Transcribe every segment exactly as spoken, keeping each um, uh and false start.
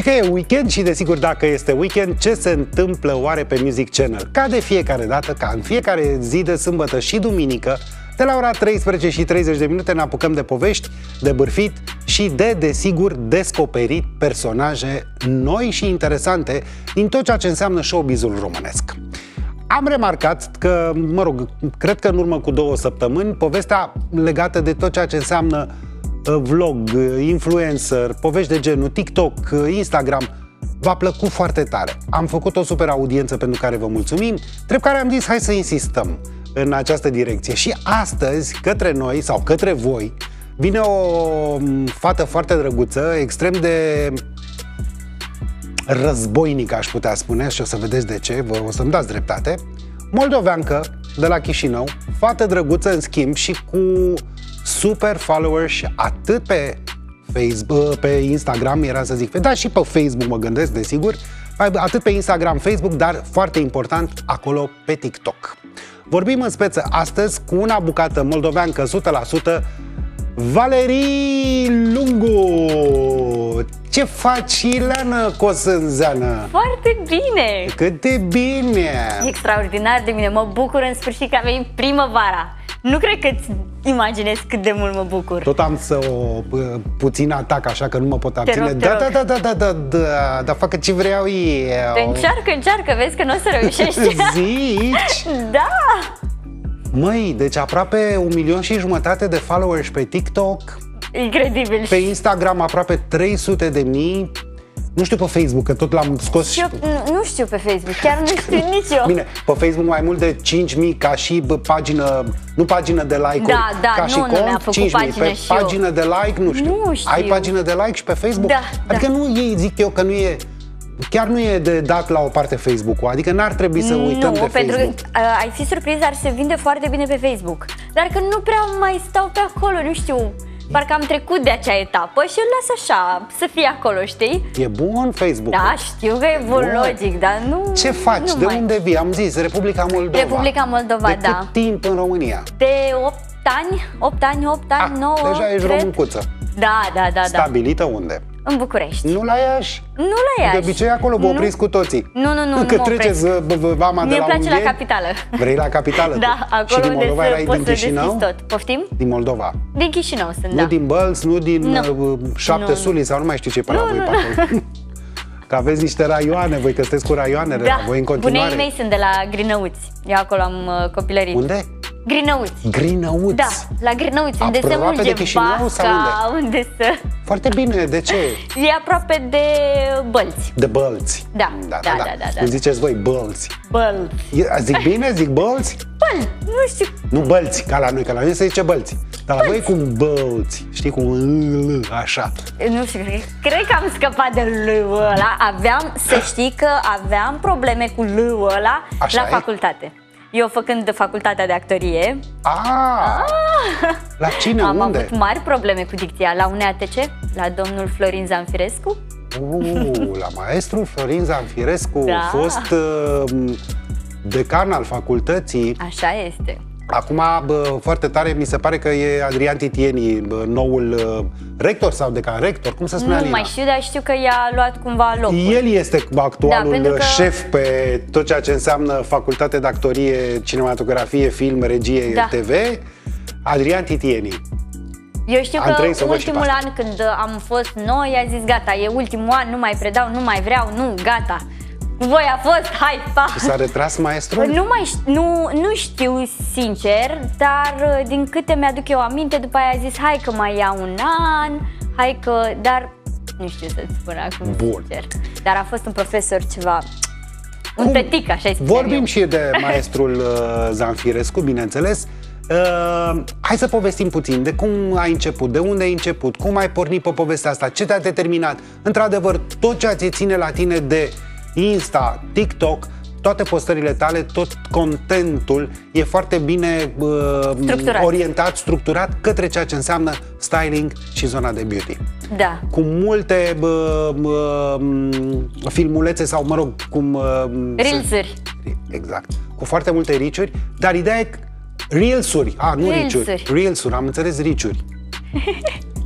Și că e weekend și desigur dacă este weekend, ce se întâmplă oare pe Music Channel? Ca de fiecare dată, ca în fiecare zi de sâmbătă și duminică, de la ora treisprezece și treizeci de minute ne apucăm de povești, de bârfit și de, desigur, descoperit personaje noi și interesante din tot ceea ce înseamnă showbizul românesc. Am remarcat că, mă rog, cred că în urmă cu două săptămâni, povestea legată de tot ceea ce înseamnă vlog, influencer, povești de genul TikTok, Instagram, v-a plăcut foarte tare. Am făcut o super audiență pentru care vă mulțumim, drept care am zis hai să insistăm în această direcție. Și astăzi, către noi sau către voi, vine o fată foarte drăguță, extrem de războinică, aș putea spune, și o să vedeți de ce, vă o să-mi dați dreptate. Moldoveancă, de la Chișinău, fată drăguță în schimb și cu super followers atât pe Facebook, pe Instagram, era să zic, dar și pe Facebook mă gândesc, desigur, atât pe Instagram, Facebook, dar foarte important, acolo pe TikTok. Vorbim în speță astăzi cu una bucată moldoveancă o sută la sută, Valerii Lungu! Ce faci, Ileana Cosânzeană? Foarte bine! Cât de bine! Extraordinar de bine, mă bucur în sfârșit că a venit primăvara. Nu cred că-ți imaginezi cât de mult mă bucur. Tot am să o puțin atac, așa că nu mă pot abține. Rog, da, da, da, da, da, da, da, dar facă ce vreau eu. Te încearcă, încearcă, vezi că nu o să reușești. Zici? Da! Măi, deci aproape un milion și jumătate de followers pe TikTok. Incredibil. Pe Instagram aproape trei sute de mii. Nu știu pe Facebook, că tot l-am scos. Eu, nu, nu știu pe Facebook, chiar nu știu nici eu. Bine, pe Facebook mai mult de cinci mii ca și pagină, nu pagină de like-uri, da, da, ca nu, și nu, cont, cinci mii. Pe și pagină eu. de like, nu știu. Nu știu. Ai pagină de like și pe Facebook? Da, adică da. nu e, zic eu, că nu e, chiar nu e de dat la o parte Facebook-ul, adică n-ar trebui să uităm nu, de pentru Facebook. că uh, ai fi surprins, dar se vinde foarte bine pe Facebook. Dar că nu prea mai stau pe acolo, nu știu. Parcă am trecut de acea etapă și îl las așa, să fie acolo, știi? E bun Facebook. Da, știu că e bun, logic, dar nu... Ce faci? Nu de mai. unde vii? Am zis, Republica Moldova. Republica Moldova, de da. cât timp în România? De opt ani, opt ani, opt ani, nouă, deja ești cred. româncuță. Da, da, da, da. Stabilită unde? În București. Nu la Iași? Nu la Iași. De obicei acolo vă opriți cu toții. Nu, nu, nu, Că nu treceți vama de la Mie îmi place Ungheni. la capitală. Vrei la capitală? Da, acolo și din Moldova unde erai poți din să Chișinău? deschizi tot. Poftim? Din Moldova. Din Chișinău sunt, nu da. din Bălți, nu din Nu. Șapte Nu, Suli sau nu mai știu ce pe la Nu, voi nu, pe acolo. Că aveți niște raioane, voi că sunteți cu raioanele Da, la voi în continuare. bunei mei sunt de la Grinăuți. Eu acolo am uh, copilărit. Unde? Grinăuți. Grinăuți. Da, la Grinăuți, unde se Aproape mulge de Chișinău sau vaca, unde să... Foarte bine, de ce? E aproape de Bălți. De Bălți. Da, da, da, da, da, da. Cum ziceți voi, Bălți. Bălți. E- Zic bine? Zic Bălți? Băl, nu știu. Nu Bălți, ca la noi, că la noi se zice Bălți. Dar la voi e cum Bălți, știi, cum așa. Nu știu, cred, cred că am scăpat de L-ul ăla. Aveam, să știi că aveam probleme cu L-ul ăla Așa la e? facultate. Eu făcând de facultatea de actorie. Ah, la cine, Am unde? avut mari probleme cu dicția. La U N A T C, la domnul Florin Zanfirescu. Uh, la maestrul Florin Zanfirescu, Da. fost uh, decan al facultății. Așa este. Acum, bă, foarte tare, mi se pare că e Adrian Titieni, bă, noul uh, rector sau decan rector, cum se spune, Nu Alina? mai știu, dar știu că i-a luat cumva locul. El este actualul Da, pentru că- șef pe tot ceea ce înseamnă facultate de actorie, cinematografie, film, regie, Da. T V. Adrian Titieni. Eu știu Am că trăit să văd și ultimul pe asta. an când am fost noi, a zis gata, e ultimul an, nu mai predau, nu mai vreau, nu, gata. Cu voi a fost, hai, pa! Și s-a retras maestrul? Nu mai ș- nu, nu știu sincer, dar din câte mi-aduc eu aminte, după aia a zis hai că mai ia un an, hai că, dar nu știu să-ți spun acum. Bun. Sincer. Dar a fost un profesor ceva, un tătic, așa-i spuneam Vorbim eu. și de maestrul uh, Zanfirescu, bineînțeles. Uh, hai să povestim puțin de cum ai început, de unde ai început, cum ai pornit pe povestea asta, ce te-a determinat. Într-adevăr, tot ceea ce ține la tine de Insta, TikTok, toate postările tale, tot contentul e foarte bine uh, Structurat. orientat, structurat către ceea ce înseamnă styling și zona de beauty. Da. Cu multe uh, uh, filmulețe sau, mă rog, cum... Uh, Reels-uri. Exact. Cu foarte multe riciuri, dar ideea e Reels-uri, a, nu Reels-uri. riciuri. Reels-uri, am înțeles riciuri.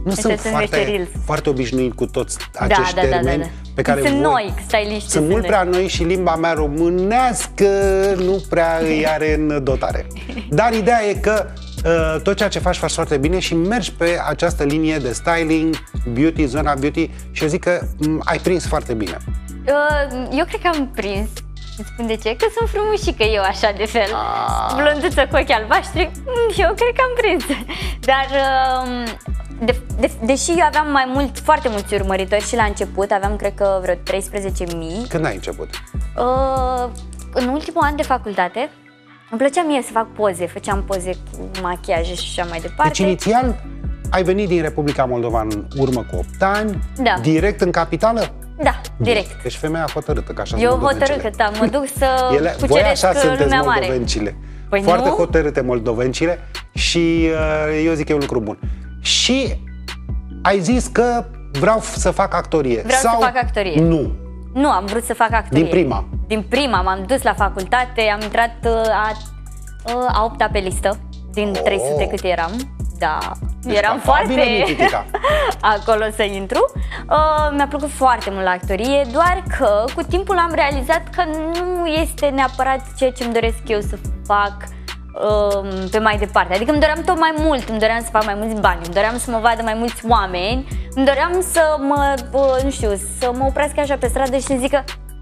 Nu sunt foarte, foarte obișnuit cu toți acești da, da, termeni da, da, da. pe care sunt voi... noi, styliști. Sunt mult prea noi și limba mea românească nu prea îi are în dotare. Dar ideea e că uh, tot ceea ce faci, faci foarte bine și mergi pe această linie de styling, beauty, zona beauty și eu zic că m- ai prins foarte bine. Uh, eu cred că am prins. Îți spun de ce? Că sunt frumușică eu așa de fel. Ah. Blonduță cu ochi albaștri. Eu cred că am prins. Dar uh, de, de, deși eu aveam mai mult, foarte mulți urmăritori și la început, aveam cred că vreo treisprezece mii. Când ai început? Uh, în ultimul an de facultate îmi plăcea mie să fac poze. Făceam poze cu machiaje și așa mai departe. Deci inițial ai venit din Republica Moldova în urmă cu opt ani, da. Direct în capitală? Da, direct. Deci femeia hotărâtă, că așa eu hotărâtă, da, mă duc să Ele, voi așa sunteți lumea mare. moldovencile. Păi foarte nu? hotărâte moldovencile și uh, eu zic că e un lucru bun. Și ai zis că vreau să fac actorie. Vreau sau să fac actorie. Nu. Nu, am vrut să fac actorie. Din prima? Din prima, m-am dus la facultate, am intrat uh, a, uh, a opta pe listă, din Oh. trei sute cât eram. Da, deci eram foarte Mititica. acolo să intru. Uh, mi-a plăcut foarte mult la actorie, doar că cu timpul am realizat că nu este neapărat ceea ce îmi doresc eu să fac uh, pe mai departe. Adică îmi doream tot mai mult, îmi doream să fac mai mulți bani, îmi doream să mă vadă mai mulți oameni, îmi doream să mă, uh, nu știu, să mă oprească așa pe stradă și să zică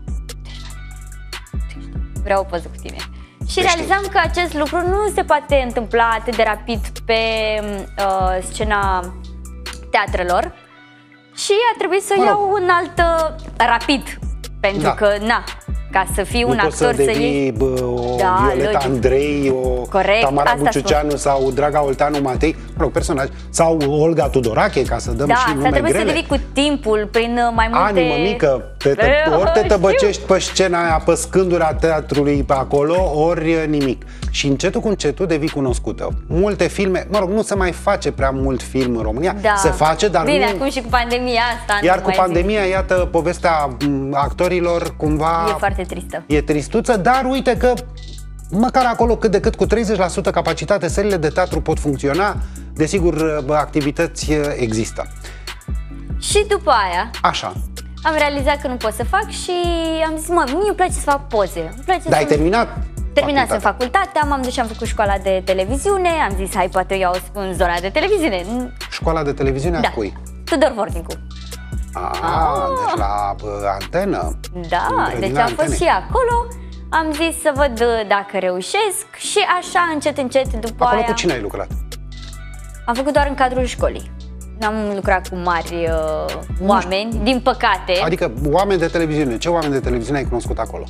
vreau o poză cu tine. Și Deci realizam că acest lucru nu se poate întâmpla atât de rapid pe uh, scena teatrelor și a trebuit să o mă rog. iau în altă rapid, pentru Da. că, na, ca să fii Nu un poți actor să să devii iei... bă, o Da, Violeta logic. Andrei, o Corect, Tamara asta Buciuceanu sau Draga Olteanu Matei, mă rog, personaj, sau Olga Tudorache, ca să dăm Da, și asta nume trebuie grele. să devii cu timpul, prin uh, mai multe... Ani, mămică, te, te, Eh, ori te știu. tăbăcești pe scena aia, pe scândura teatrului pe acolo, ori nimic. Și încetul cu încetul devii cunoscută. Multe filme, mă rog, nu se mai face prea mult film în România, Da. se face, dar Bine, nu... acum și cu pandemia asta... Iar nu cu mai pandemia, iată, povestea m, actorilor cumva... zic. E foarte tristă. E tristuță, dar uite că măcar acolo cât de cât cu treizeci la sută capacitate sălile de teatru pot funcționa, desigur bă, activități există. Și după aia Așa. am realizat că nu pot să fac și am zis, mă, mie îmi place să fac poze. Îmi place Dar ai să... terminat? Terminasem facultatea. facultatea, m-am dus și am făcut școala de televiziune, am zis, hai, poate eu iau în zona de televiziune. Școala de televiziune Da, a cui? Tudor Vornicu. Ah, deci la bă, antenă. Da, În deci grădina am fost Antenei. și acolo, am zis să văd uh, dacă reușesc și așa, încet, încet, după Acolo aia... cu cine ai lucrat? Am făcut doar în cadrul școlii. N-am lucrat cu mari uh, oameni, din păcate. Adică oameni de televiziune. Ce oameni de televiziune ai cunoscut acolo?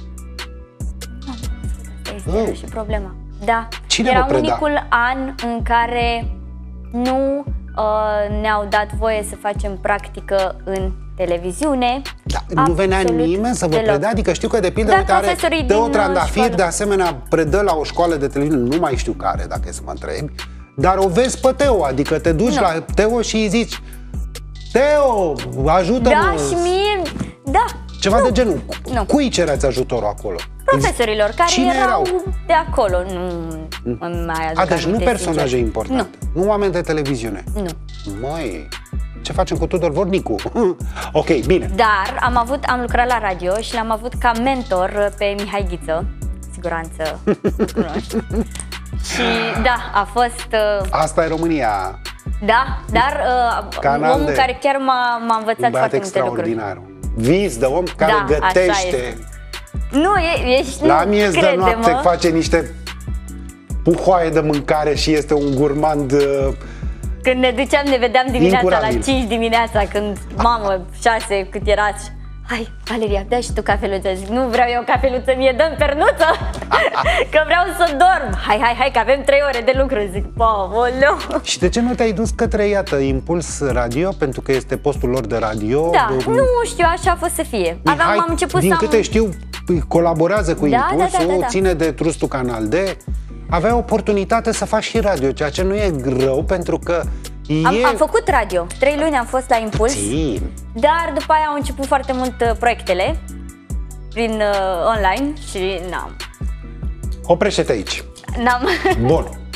Asta este Oh. și problema. Da, Cine era vă preda? unicul an în care nu uh, ne-au dat voie să facem practică în televiziune. Da, nu venea Absolut nimeni să vă deloc. predea? Adică știu că de pildă, Da, uite, are profesorii Teo din, Trandafir, școală. de asemenea, predă la o școală de televiziune, nu mai știu care, dacă e să mă întrebi, dar o vezi pe Teo, adică te duci Nu. la Teo și îi zici Teo, ajută-mă! Da, și mie, da. Ceva nu. de genul. Nu. Cui cereați ajutorul acolo? Profesorilor care Cine erau, erau? de acolo, nu îmi mai aduc A, deci nu aminte, personaje sincer. importante, nu. nu oameni de televiziune. Nu. Măi, ce facem cu Tudor Vornicu? Ok, bine. Dar am avut, am lucrat la radio și l-am avut ca mentor pe Mihai Ghiță, siguranță îl cunoști. Și da, a fost, uh, Asta e România. da, dar uh, Canal omul de- care chiar m-a, m-a Un învățat băiat foarte multe lucruri. extraordinar. Un vis de om care Da, așa gătește. este. Nu, e, ești, La nu, miez de crede-mă. noapte face niște puhoaie de mâncare și este un gurmand uh, Când ne duceam, ne vedeam dimineața Incurabil. la cinci dimineața, când, mamă, șase, cât erați. Hai, Valeria, dai și tu cafeluță. Zic, nu vreau eu cafeluță, mie dăm pernuță, că vreau să dorm. Hai, hai, hai, că avem trei ore de lucru. Zic, paoleu. Și de ce nu te-ai dus către, iată, Impuls Radio? Pentru că este postul lor de radio. Da, de- nu știu, așa a fost să fie. Aveam, Mihai, am început din să am... câte știu, colaborează cu Da, da, Impulsul, da, da, da. ține de trustul Canal D. Avea oportunitate să faci și radio, ceea ce nu e rău, pentru că Am, e... am făcut radio, trei luni am fost la Impuls, Țin. dar după aia au început foarte mult uh, proiectele prin uh, online și n-am, Oprește-te aici. n-am. Bun.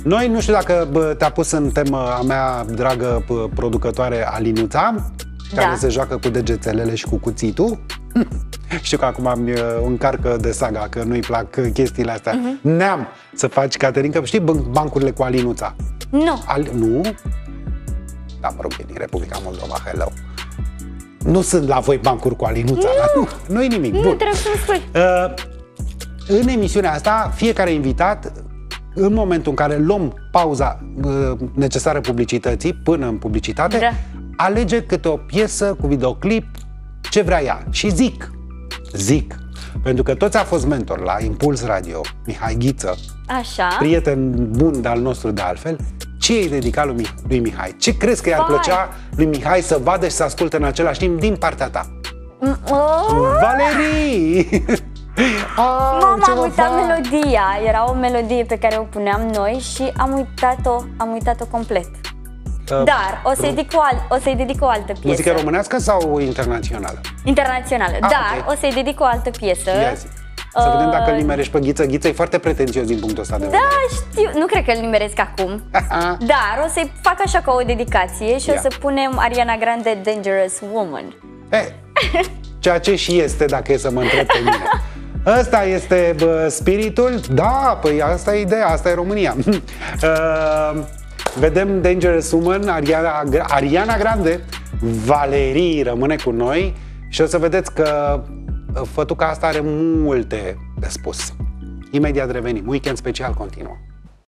Noi, nu știu dacă te-a pus în temă a mea dragă producătoare Alinuța, care Da. se joacă cu degețelele și cu cuțitul. Știu că acum îmi încarcă de saga, că nu-i plac chestiile astea. Uh-huh. Neam să faci, Caterinca, știi bancurile cu Alinuța? Nu. Al, nu? Da, mă rog, e din Republica Moldova, hello. Nu sunt la voi bancuri cu Alinuța. Nu. Nu, nu-i nimic. Nu, Bun. trebuie să-mi spui. Uh, în emisiunea asta, fiecare invitat, în momentul în care luăm pauza uh, necesară publicității, până în publicitate, Da. alege câte o piesă cu videoclip, ce vrea ea. Și zic, zic, pentru că toți a fost mentor la Impuls Radio, Mihai Ghiță, Așa. prieten bun de-al nostru de altfel, ce îi dedica lui, Mih- lui Mihai? Ce crezi că i-ar Vai. plăcea lui Mihai să vadă și să asculte în același timp din partea ta? M- oh! Valerii! Au, Mama, ce am mă uitat fac? melodia. Era o melodie pe care o puneam noi și am uitat-o, am uitat-o complet. Uh, Dar o să-i dedic o, al- o să-i dedic o altă piesă. Muzică românească sau internațională? Internațională. Ah, Dar ok. o să-i dedic o altă piesă. Ia zi. Să vedem dacă îl nimerești pe Ghiță. Ghiță e foarte pretențios din punctul ăsta de vedere. Da, știu. Nu cred că îl nimeresc acum. Dar o să-i fac așa ca o dedicație și Ia. o să punem Ariana Grande Dangerous Woman. Eh, ceea ce și este, dacă e să mă întreb pe mine. Ăsta este bă, spiritul? Da, păi asta e ideea, asta e România. uh, vedem Dangerous Woman, Ariana, Ariana Grande, Valerii rămâne cu noi și o să vedeți că fătuca asta are multe de spus. Imediat revenim. Weekend special continuă.